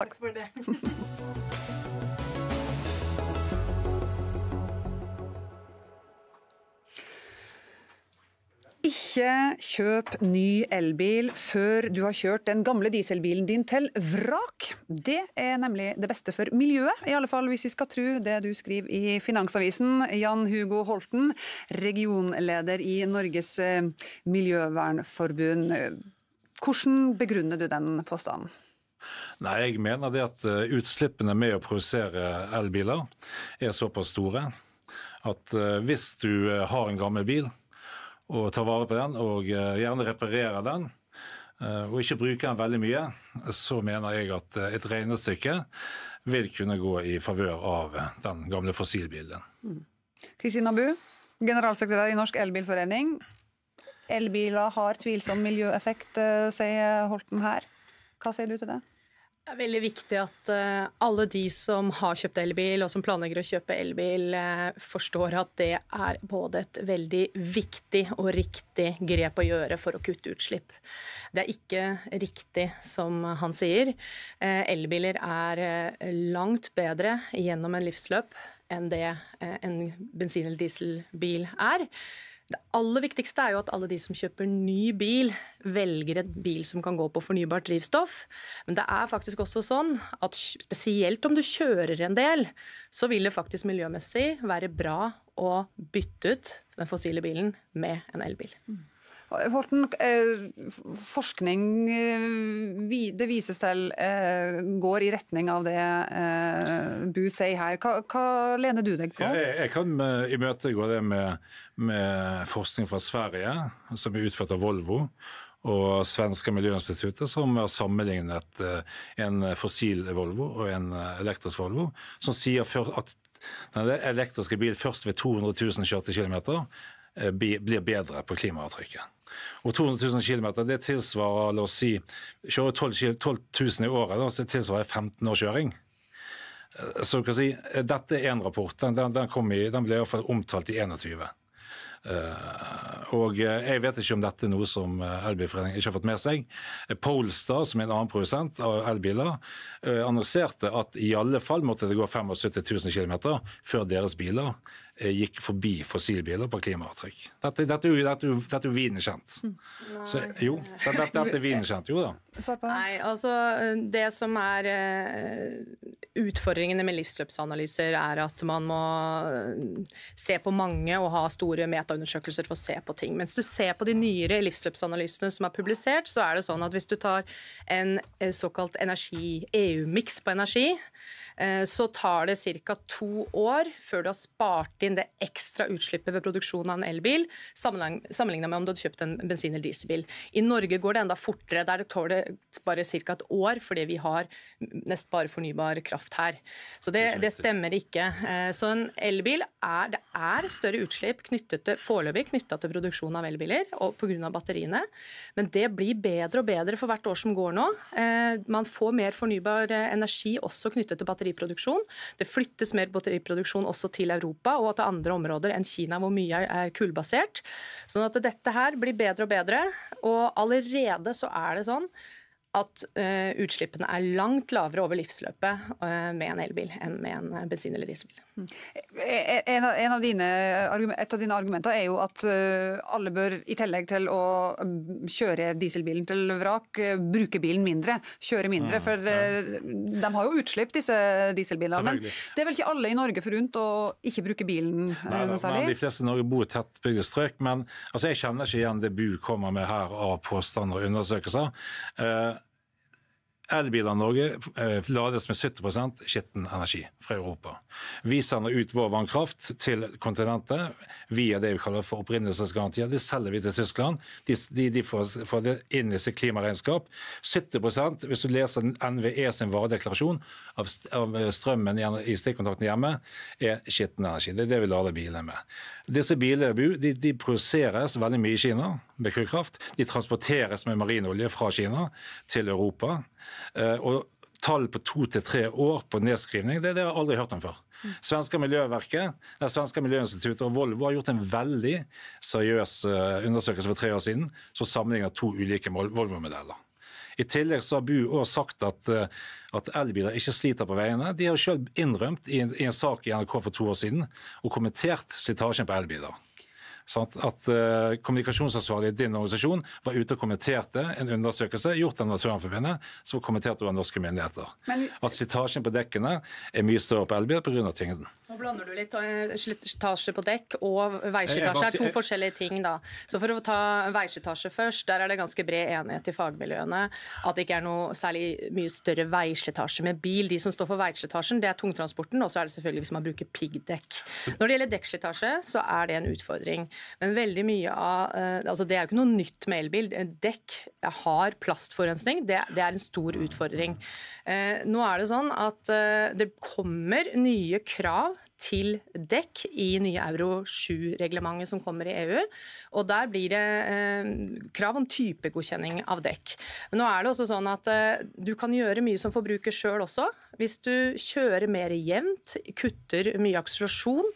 Takk for det. Ikke kjøp ny elbil før du har kjørt den gamle dieselbilen din til vrak. Det er nemlig det beste for miljøet, i alle fall hvis vi skal tro det du skriver i Finansavisen. Jan Hugo Holten, regionleder i Norges Miljøvernforbund. Hvordan begrunner du den påstanden? Nei, jeg mener det at utslippene med å produsere elbiler er såpass store at hvis du har en gammel bil og tar vare på den og gjerne reparerer den og ikke bruker den veldig mye, så mener jeg at et regnestykke vil kunne gå i favør av den gamle fossilbilen. Kristina Bu, generalsekretær i Norsk Elbilforening. Elbiler har tvilsom miljøeffekt, sier Holten her. Hva sier du til det? Det er veldig viktig at alle de som har kjøpt elbil og som planlegger å kjøpe elbil, forstår at det er både et veldig viktig og riktig grep å gjøre for å kutte utslipp. Det er ikke riktig, som han sier. Elbiler er langt bedre gjennom en livsløp enn det en bensin- eller dieselbil er. Det aller viktigste er jo at alle de som kjøper ny bil, velger en bil som kan gå på fornybart drivstoff. Men det er faktisk også sånn at spesielt om du kjører en del, så vil det faktisk miljømessig være bra å bytte ut den fossile bilen med en elbil. Holten, forskning det vises til går i retning av det Bu sier her. Hva lener du deg på? Jeg kan imøtegå det med forskning fra Sverige, som er utført av Volvo, og Svenska Miljöinstitutet, som har sammenlignet en fossil Volvo og en elektrisk Volvo, som sier at den elektriske bil først ved 200 000 kjørte kilometer blir bedre på klimaavtrykket. Og 200 000 kilometer, det tilsvarer, la oss si, kjøre 12 000 i året, så det tilsvarer 15 års kjøring. Så kan si, dette er en rapport, den ble i hvert fall omtalt i 21. Og jeg vet ikke om dette er noe som Elbilforeningen ikke har fått med seg. Polestar, som er en annen produsent av elbiler, annonserte at i alle fall måtte det gå 75 000 kilometer før deres biler gikk forbi fossilbiler på klimaavtrykk. Dette er jo viden kjent. Så, jo, dette er viden kjent, jo da. Nei, altså det som er utfordringene med livsløpsanalyser er at man må se på mange og ha store metaundersøkelser for å se på ting. Mens du ser på de nyere livsløpsanalysene som er publisert, så er det sånn at hvis du tar en såkalt EU-mix på energi, så tar det ca. 2 år før du har spart inn det ekstra utslippet ved produksjon av en elbil, sammenlignet med om du hadde kjøpt en bensin- eller dieselbil. I Norge går det enda fortere, der tar det bare ca. et år, fordi vi har nesten bare fornybar kraft her. Så det stemmer ikke. Så en elbil det er større utslipp foreløpig knyttet til produksjon av elbiler, og på grunn av batteriene, men det blir bedre og bedre for hvert år som går nå. Man får mer fornybar energi også knyttet til batteriproduksjon. Det flyttes mer batteriproduksjon også til Europa og til andre områder enn Kina, hvor mye er kullbasert. Sånn at dette her blir bedre og bedre, og allerede så er det sånn at utslippene er langt lavere over livsløpet med en elbil enn med en bensin- eller dieselbil. Et av dine argumenter er jo at alle bør, i tillegg til å kjøre dieselbilen til vrak, bruke bilen mindre, kjøre mindre, for de har jo utslipp, disse dieselbilene. Men det er vel ikke alle i Norge forunt å ikke bruke bilen noe særlig? Men de fleste i Norge bor i tettbygde strøk, men altså, jeg kjenner ikke igjen det Bu kommer med her av påstander og undersøkelser. Elbiler i Norge lades med 70% skitten energi fra Europa. Vi sender ut vår vannkraft til kontinentet via det vi kaller for opprinnelsesgarantier. Det selger vi til Tyskland. De får det inn i sitt klimaregnskap. 70%, hvis du leser NVE sin varedeklarasjon av strømmen i stikkontakten hjemme, er skitten energi. Det er det vi lader bilene med. Disse bilene de produseres veldig mye i Kina med kullkraft. De transporteres med marinolje fra Kina til Europa. Og tall på 2 til 3 år på nedskrivning, det har jeg aldri hørt om før. Svenska Miljöinstitutet og Volvo har gjort en veldig seriøs undersøkelse for 3 år siden, som sammenligner 2 ulike Volvo-modeller. I tillegg så har BU også sagt at elbiler ikke sliter på veiene. De har selv innrømt i en sak i NRK for 2 år siden og kommentert slitasjen på elbiler. Sånn at kommunikasjonsansvarlig i din organisasjon var ute og kommenterte en undersøkelse gjort av Naturvernforbundet som var kommentert over norske myndigheter. At slitasjen på dekkene mye større på elbiler på grunn av tyngden. Nå blander du litt. Slitasje på dekk og veislitasje 2 forskjellige ting. Da. Så for å ta veislitasje først, der det ganske bred enighet i fagmiljøene at det ikke noe særlig mye større veislitasje med bil. De som står for veislitasjen, det tungtransporten, og så det selvfølgelig hvis man bruker piggdekk. Når det gjelder dekkslitasje, så det en utfordring. Men veldig mye av, altså det jo ikke noe nytt med elbil. Dekk har plastforurensning. Det en stor utfordring. Nå det sånn at det kommer nye krav til dekk i nye Euro 7-reglementet som kommer i EU. Og der blir det krav om typegodkjenning av dekk. Men nå det også sånn at du kan gjøre mye som forbruker selv også. Hvis du kjører mer jevnt, kutter mye akselerasjon,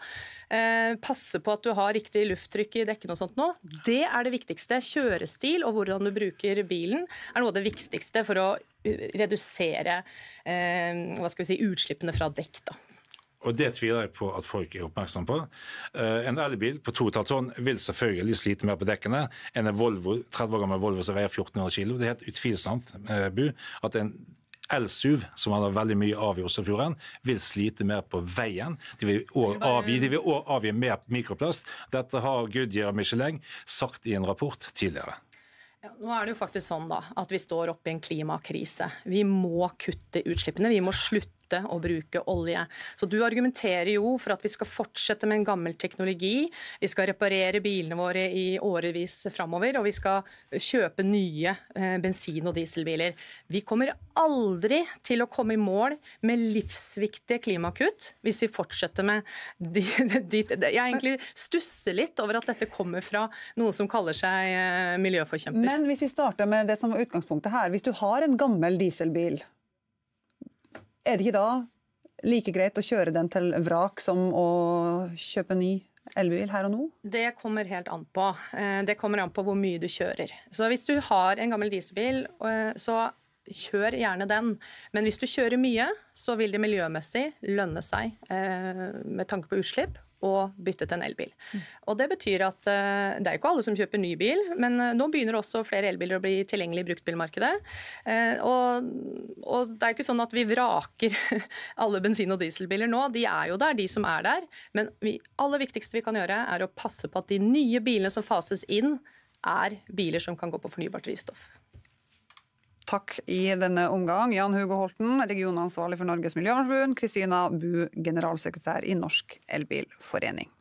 passe på at du har riktig lufttrykk i dekkene og sånt nå. Det det viktigste. Kjørestil og hvordan du bruker bilen noe av det viktigste for å redusere utslippene fra dekk. Da. Og det tviler jeg på at folk oppmerksom på. En elbil på 2,5 tonn vil selvfølgelig slite mer på dekkene enn en Volvo, 30 år gammel Volvo som veier 1400 kilo. Det helt utvilsomt, Bu, at en el-SUV, som har veldig mye av i Oslofjorden, vil slite mer på veien. De vil også avgi mer mikroplast. Dette har Goodyear og Michelin sagt i en rapport tidligere. Ja, nå det jo faktisk sånn da, at vi står oppe i en klimakrise. Vi må kutte utslippene, vi må slutte å bruke olje. Så du argumenterer jo for at vi skal fortsette med en gammel teknologi, vi skal reparere bilene våre i årevis fremover, og vi skal kjøpe nye bensin- og dieselbiler. Vi kommer aldri til å komme i mål med livsviktige klimakutt hvis vi fortsetter med Jeg egentlig stusser litt over at dette kommer fra noe som kaller seg miljøforkjemper. Men hvis vi starter med det som var utgangspunktet her, hvis du har en gammel dieselbil, det ikke da like greit å kjøre den til vrak som å kjøpe ny elbil her og nå? Det kommer helt an på. Det kommer an på hvor mye du kjører. Så hvis du har en gammel dieselbil, så kjør gjerne den. Men hvis du kjører mye, så vil det miljømessig lønne seg med tanke på utslipp og bytte til en elbil. Og det betyr at det ikke alle som kjøper ny bil, men nå begynner også flere elbiler å bli tilgjengelig i bruktbilmarkedet. Og det ikke sånn at vi vraker alle bensin- og dieselbiler nå. De jo der, de som der. Men det aller viktigste vi kan gjøre å passe på at de nye bilene som fases inn, biler som kan gå på fornybart drivstoff. Takk i denne omgang. Jan Hugo Holten, regionansvarlig for Norges Miljøvernforbund, Kristina Bu, generalsekretær i Norsk Elbilforening.